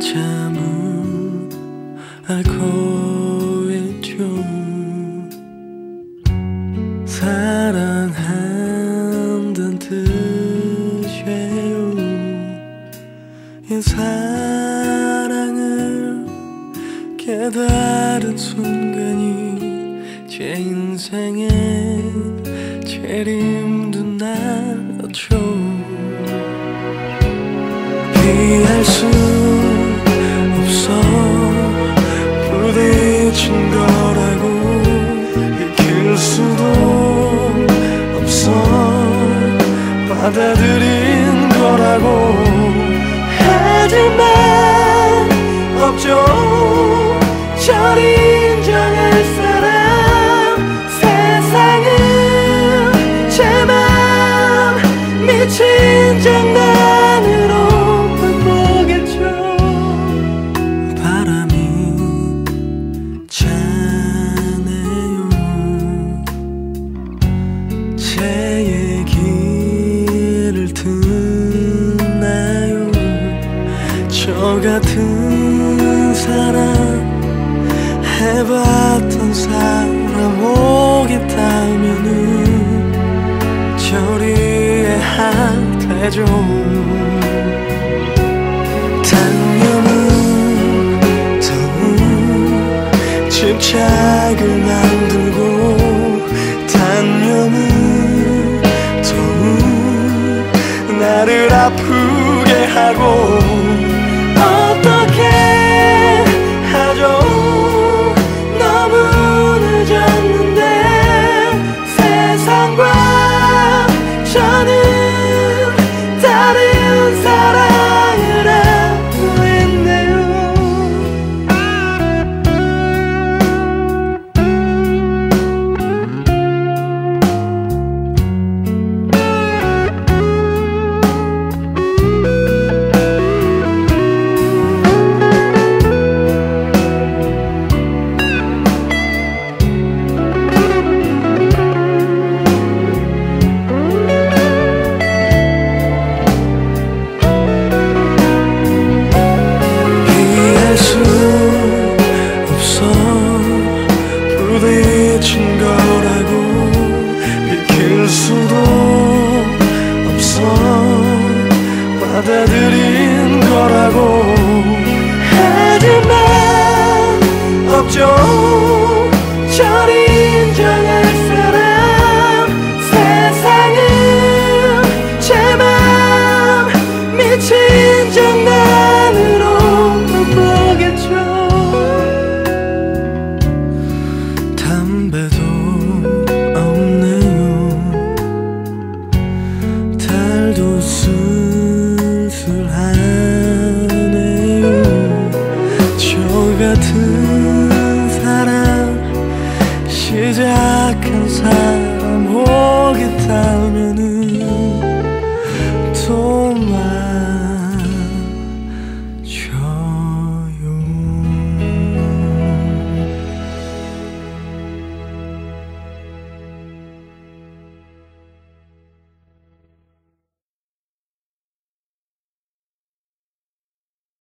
한참은 알고 있죠. 사랑한단 뜻이예요. 이 사랑을 깨달은 순간이 제 인생에 제일 힘든 날이었죠. 피할 수 없어 부딪힌 거라고, 이길 수도 없어 받아들인 거라고. 하지만 없죠 절 인정할 사람. 세상은 제 맘 미친 장난으로 볼거겠죠. 바람이 차네요. 제 얘기를 듣나요? 저 같은 사람 해봤던 사람 오겠다면은 저리 이해할테죠. 단념은 더욱 집착을 만들고, 단념은 더욱 나를 아프게 하고. 어떻게 하죠? 너무 늦었는데 세상과 저는 다른 사랑을 하고 있네요. 부딪힌 거라고, 비킬 수도 없어 받아들인 거라고. 하지만 없죠 절 인정할 사람. 세상은 제 맘 미친 장난으로 볼거겠죠. 담배도 없네요. 달도 쓸쓸하네요. 저 같은 사람 시작한 사람 오겠다면은